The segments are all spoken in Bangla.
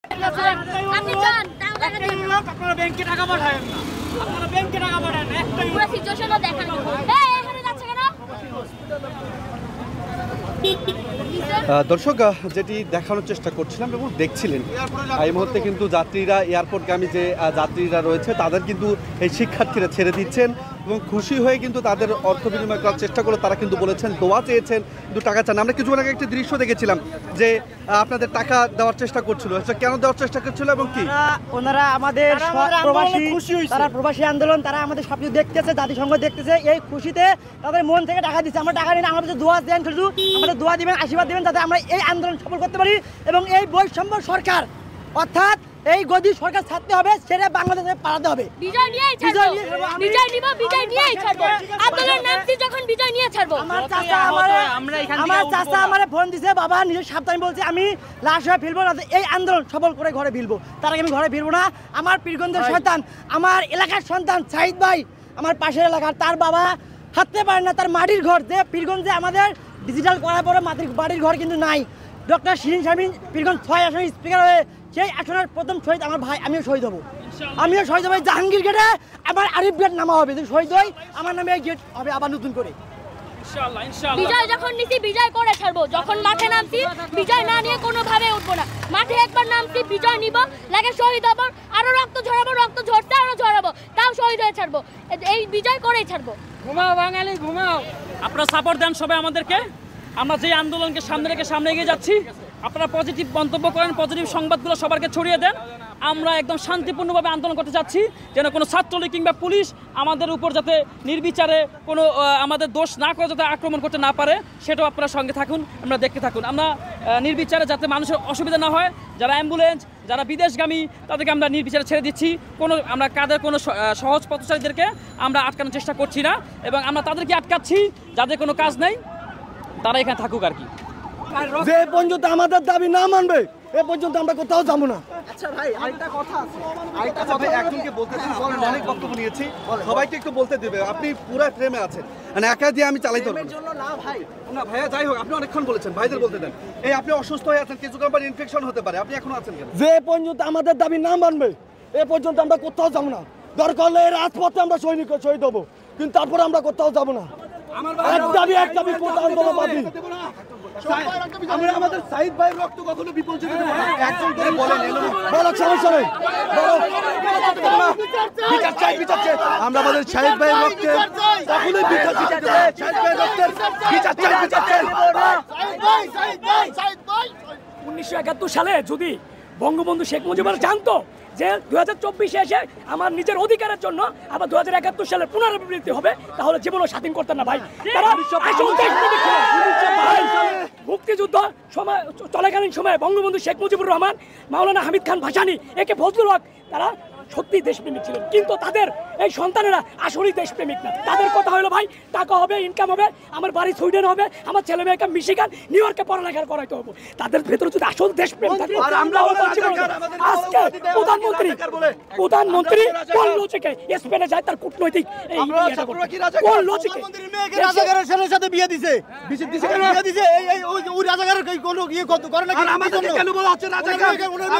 আপনারা ব্যাংকে টাকা পাঠাবেন না, আপনারা ব্যাংকে টাকা পাঠান একটাই পুরো সিচুয়েশনটা দেখেন। এই এখানে যাচ্ছে কেন? দর্শক যেটি দেখানোর চেষ্টা করছিলাম এবং দেখছিলেন এই মুহূর্তে কিন্তু যাত্রীরা এয়ারপোর্টগামী যে যাত্রীরা রয়েছে তাদের কিন্তু এই শিক্ষার্থীরা ছেড়ে দিচ্ছেন এবং খুশি হয়ে কিন্তু তাদের অর্থ বিনিময় করার চেষ্টা করলো। তারা কিন্তু বলেছেন দোয়া চেয়েছেন, কিন্তু টাকা চান। আমরা কিছুক্ষণ আগে একটি দৃশ্য দেখেছিলাম যে আপনাদের টাকা দেওয়ার চেষ্টা করছিল, সেটা কেন দেওয়ার চেষ্টা করছিল এবং কি ওনারা আমাদের তারা প্রবাসী আন্দোলন, তারা আমাদের সবকিছু দেখতেছে, জাতিসংঘ দেখতেছে, এই খুশিতে তাদের মন থেকে টাকা দিচ্ছে। আমরা টাকা নিই না, আমাদের দোয়া দেন, শুধু আমাদের দোয়া দিবেন, আশীর্বাদ দিবেন যাতে আমরা এই আন্দোলন সফল করতে পারি এবং এই বৈষম্য সরকার অর্থাৎ এই গদি সরকার ছাড়তে হবে, সেটা বাংলাদেশে পালাতে হবে। বিজয় নিয়েই ছাড়বো, বিজয় নিব, বিজয় নিয়েই ছাড়বো, আন্দোলন নামছি যখন বিজয় নিয়ে ছাড়বো। আমার চাচা আমারে ফোন দিছে, বাবা নিজের সাবধানে বলছে আমি লাশ হয়ে ফেলবো না, এই আন্দোলন সফল করে ঘরে ফিরবো। তার আগে আমি ঘরে ফিরবো না। আমার পীরগঞ্জের সন্তান, আমার এলাকার সন্তান সাইদ ভাই, আমার পাশের এলাকার, তার বাবা হাঁটতে পারে না, তার মাটির ঘর যে পীরগঞ্জে আমাদের ডিজিটাল করার পরে বাড়ির ঘর কিন্তু নাই। ডক্টর শিরিন শারমিন পীরগঞ্জ 6 আসনের স্পিকার হয়ে সেই আসনের প্রথম শহীদ আমার ভাই, আমিও শহীদ হবো, আমিও শহীদ হবো। জাহাঙ্গীর গেটে আমার আরিফ গেট নামা হবে, যদি শহীদ হই আমার নামে এই গেট হবে আবার নতুন করে। বিজয় যখন নিছি বিজয় করে ছাড়বো, যখন মাঠে নামছি বিজয় না নিয়ে কোনোভাবে উঠবো না। মাঠে একবার নামছি বিজয় নিব, লাগে শহীদ হবো, আরো রক্ত ঝরাবো, রক্ত ঝরতে আরো ঝরাবো, তাও শহীদ হয়ে ছাড়বো, এই বিজয় করেই ছাড়বো। ঘুমাও বাঙালি ঘুমাও। আপনারা সাপোর্ট দেন সবাই আমাদেরকে, আমরা যে আন্দোলনকে সামনে রেখে সামনে এগিয়ে যাচ্ছি। আপনারা পজিটিভ মন্তব্য করেন, পজিটিভ সংবাদগুলো সবাইকে ছড়িয়ে দেন। আমরা একদম শান্তিপূর্ণভাবে আন্দোলন করতে চাচ্ছি, যেন কোনো ছাত্রলীগ কিংবা পুলিশ আমাদের উপর যাতে নির্বিচারে কোনো আমাদের দোষ না করে যাতে আক্রমণ করতে না পারে, সেটাও আপনারা সঙ্গে থাকুন, আমরা দেখতে থাকুন। আমরা নির্বিচারে যাতে মানুষের অসুবিধা না হয়, যারা অ্যাম্বুলেন্স, যারা বিদেশগামী তাদেরকে আমরা নির্বিচারে ছেড়ে দিচ্ছি। আমরা কাদের কোনো সহজ পথচারীদেরকে আমরা আটকানোর চেষ্টা করছি না, এবং আমরা তাদেরকে আটকাচ্ছি যাদের কোনো কাজ নেই, তারা এখানে থাকুক আর কি। যে পর্যন্ত আমাদের দাবি না মানবে এ পর্যন্ত আমরা কোথাও যাবো না। আচ্ছা ভাই, আরেকটা কথা আছে, একজনকে বলতে দিন, বলেন, অনেক বক্তব্য নিয়েছি, সবাইকে একটু বলতে দিবে। আপনি পুরো ফ্রেমে আছেন, মানে একা দিয়ে আমি চালাইতে পারবো না ভাই। না ভাইয়া, যাই হোক, আপনি অনেকক্ষণ বলেছেন, ভাইদের বলতে দেন। এই আপনি অসুস্থ হয়ে আছেন, কিছুক্ষণ পর ইনফেকশন হতে পারে, আপনি এখনো আছেন কেন? যে পর্যন্ত আমাদের দাবি না মানবে এ পর্যন্ত আমরা কোথাও যাবো না। দরকার হলে রাজপথে আমরা শহীদ হবো, কিন্তু তারপরে আমরা কোথাও যাবো না। এক দাবি কোটা আন্দোলন বাদী। আমরা আমাদের সাইদ ভাই রক্ত কখনো বিপর্যয় দেব না। একজন করে বলেন, বলো, সমস্যা নেই, বিচার চাই, বিচার চাই। আমরা আমাদের সাইদ ভাই রক্তে কখনোই বিচার চাই না। সাইদ ভাই রক্তের বিচার চাই, বিচার চাই। 1971 সালে যদি বঙ্গবন্ধু শেখ মুজিবুর জানতো যে 2024 এসে আমার নিজের অধিকারের জন্য আবার 2071 সালের পুনরাবৃত্তি হবে, তাহলে জীবনও স্বাধীন করতেন না ভাই। তারা মুক্তিযুদ্ধ সময় চলাকালীন সময়ে বঙ্গবন্ধু শেখ মুজিবুর রহমান, মাওলানা হামিদ খান ভাসানী, একে ফজলুল হক, তারা সত্যি দেশপ্রেমিক ছিলেন, কিন্তু তাদের এই সন্তানেরা আসলেই দেশপ্রেমিক না। তাদের কথা হলো ভাই টাকা হবে, ইনকাম হবে, আমার বাড়ি সুইডেন হবে, আমার ছেলে মেয়েকে মিশিগান, নিউ ইয়র্কে পড়ালেখা করাইতে হবে। তাদের ভেতরে যদি আসল দেশপ্রেম থাকে, আজকে প্রধানমন্ত্রী কোন লজিকে স্পেনে যায়, তার কূটনৈতিক কোন লজিকে রাজাকারের ছেলের সাথে বিয়ে দিছে, বিয়ে দিছে, ওই রাজাকারের কোনো ইয়ে করে না। আমাদের কেন বলা হচ্ছে রাজাকার?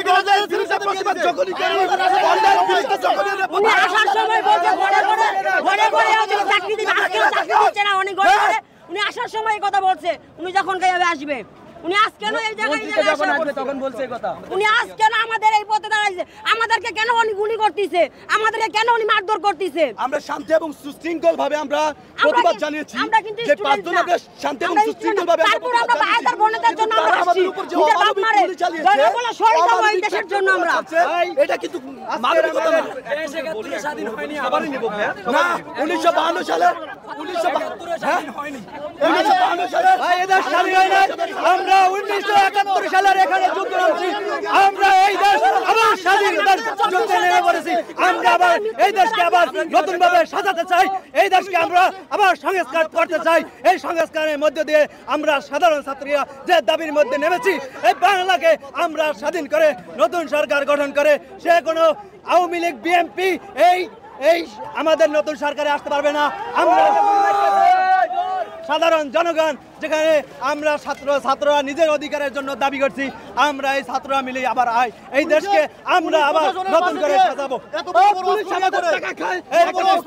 উনি আসার সময় বলছে ঘরে চাকরি দিবে, আজকেও চাকরি দিচ্ছে না, অনেক ঘরে উনি আসার সময় এই কথা বলছে। উনি যখন গাইবে আসবে, উনি আজ কেন এই জায়গায় তখন বলছে এই কথা। উনি আজ কেন আমাদের এই পথে দাঁড়াইছে? আমাদেরকে কেন উনি গুলি করতেছে? আমাদেরকে কেন উনি মারধর করতেছে? আমরা শান্তি এবং সুশৃঙ্খল ভাবে আমরা প্রতিবাদ জানিয়েছি, যে 5 জন আমরা শান্তি এবং সুশৃঙ্খল ভাবে তারপর আমরা ভাইদের বোনদের জন্য আমরা আসছি, নিজের বাপ মারে জনগণের শহীদ হবো এই দেশের জন্য। আমরা এটা কিন্তু মানবিকতা না। দেশ 71 স্বাধীন হয়নি, আবারই নিব ভাইয়া না। 1952 সালে 1952 স্বাধীন হয়নি, 1952 সালে ভাই এদেশ স্বাধীন হয় না। আমরা 1971 সালের এখানে যুদ্ধ করছি, আমরা এই দেশ আবার স্বাধীন যুদ্ধে নেমে পড়েছি। আমরা আবার এই দেশকে আবার নতুন ভাবে সাজাতে চাই, এই দেশকে আমরা আবার সংস্কার করতে চাই। এই সংস্কারের মধ্যে দিয়ে আমরা সাধারণ ছাত্রীরা যে দাবির মধ্যে নেমেছি, এই বাংলাকে আমরা স্বাধীন করে নতুন সরকার গঠন করে, সে কোনো আওয়ামী লীগ বিএনপি এই আমাদের নতুন সরকারে আসতে পারবে না। আমরা সাধারণ জনগণ যেখানে আমরা ছাত্ররা নিজের অধিকারের জন্য দাবি করছি, আমরা এই ছাত্ররা মিলে আবার এই দেশকে আমরা আবার নতুন করে সাজাবো। পুলিশ আমাদের টাকা খায়, এই পুলিশ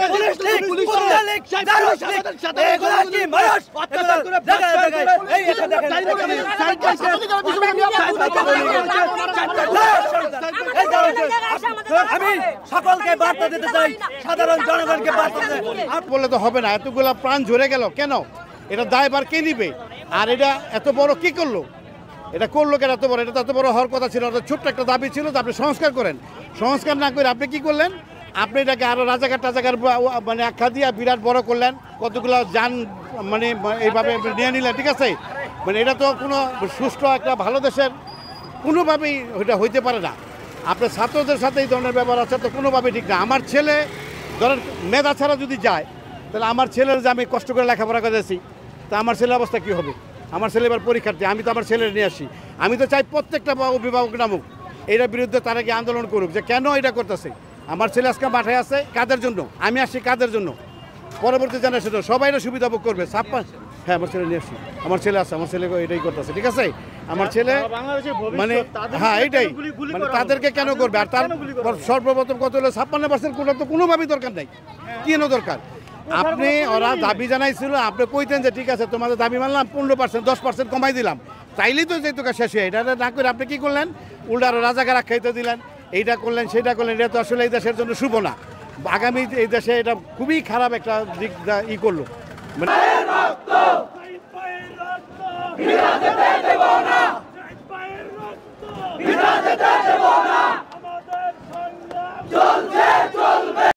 এগুলা কি মানুষ? এই আমি সকলকে বার্তা দিতে চাই, সাধারণ জনগণকে বার্তা দিতে চাই। বললে তো হবে না, এতগুলা প্রাণ ঝরে গেল কেন? এটা দায়ভার কে নিবে? আর এটা এত বড় কি করলো? এটা করলো কেন এত বড়? এটা তো এত বড় হওয়ার কথা ছিল। ছোট্ট একটা দাবি ছিল যে আপনি সংস্কার করেন, সংস্কার না করে আপনি কি করলেন? আপনি এটাকে আরো রাজাকার টাজাকার মানে আখ্যা দিয়ে বিরাট বড় করলেন, কতগুলো যান মানে এইভাবে নিয়ে নিলেন, ঠিক আছে? মানে এটা তো কোনো সুষ্ঠু একটা ভালো দেশের কোনোভাবেই এটা হইতে পারে না। আপনার ছাত্রদের সাথে এই ধরনের ব্যবহার আছে তো কোনোভাবেই ঠিক না। আমার ছেলে ধরেন মেধা ছাড়া যদি যায়, তাহলে আমার ছেলের যে আমি কষ্ট করে লেখাপড়া করেছি, তা আমার ছেলের অবস্থা কী হবে? আমার ছেলে এবার পরীক্ষার্থী, আমি তো আমার ছেলের নিয়ে আসি। আমি তো চাই প্রত্যেকটা অভিভাবক নামুক, এটার বিরুদ্ধে তারা কি আন্দোলন করুক যে কেন এটা করতেছে। আমার ছেলে আজকে মাঠে আছে কাদের জন্য, আমি আসি কাদের জন্য, পরবর্তী জেনারেশন সবাই এটা সুবিধা ভোগ করবে। হ্যাঁ, আমার ছেলে নিয়ে আসি, আমার ছেলে আছে, আমার ছেলে এটাই করতেছে, ঠিক আছে? আমার ছেলে মানে হ্যাঁ এইটাই মানে তাদেরকে কেন করবে? আর তার সর্বপ্রথম কত হলো 56% কোটা তো কোনোভাবেই দরকার নাই, কেন দরকার? আপনি ওরা দাবি জানাইছিল, আপনি কইতেন যে ঠিক আছে তোমাদের দাবি মানলাম, 15% 10% কমাই দিলাম, তাইলেই তো যেহেতু শেষ হয়ে। এটা না করে আপনি কি করলেন? উল্টা আরো রাজাকার আখ্যায়িত দিলেন, এইটা করলেন সেটা করলেন। এটা তো আসলে এই দেশের জন্য শুভ না। আগামী এই দেশে এটা খুবই খারাপ একটা দিক করলো। চলছে